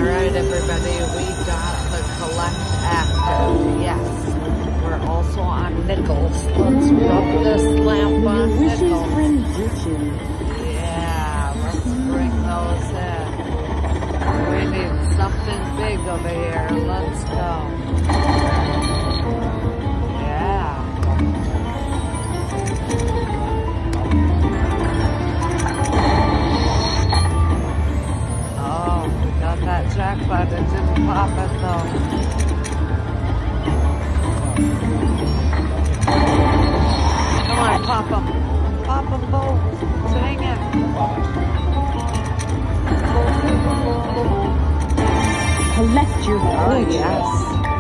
Alright everybody, we got the collect active. Yes. We're also on nickels. Let's rub this lamp on nickels. Yeah, let's bring those in. We need something big over here. Let's go. Yeah. Oh, we got that jackpot. It didn't pop it though. Come on, pop them. Pop them both. Dang it. Collect your fortune. Yes.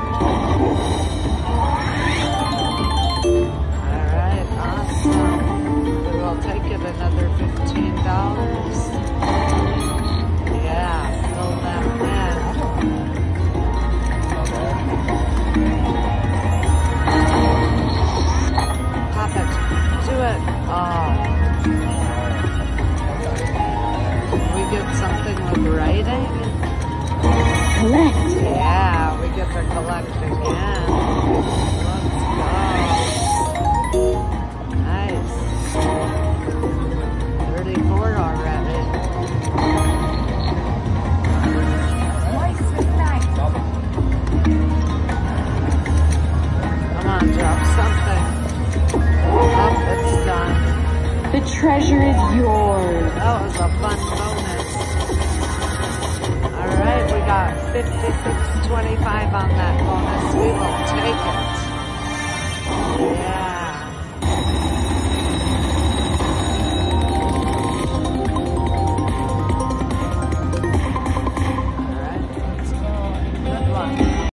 Alright, awesome. We will take it another $15. Yeah, fill them in. Pop it. Do it. Oh. We get something with writing? Collect. Yeah, we get to collect again. Let's go. Nice. 34 already. Come on, drop something. Oh, it's done. The treasure is yours. That was a fun bonus. Alright, we got 56.25 on that bonus. We will take it. Yeah. Alright, let's go. Good luck.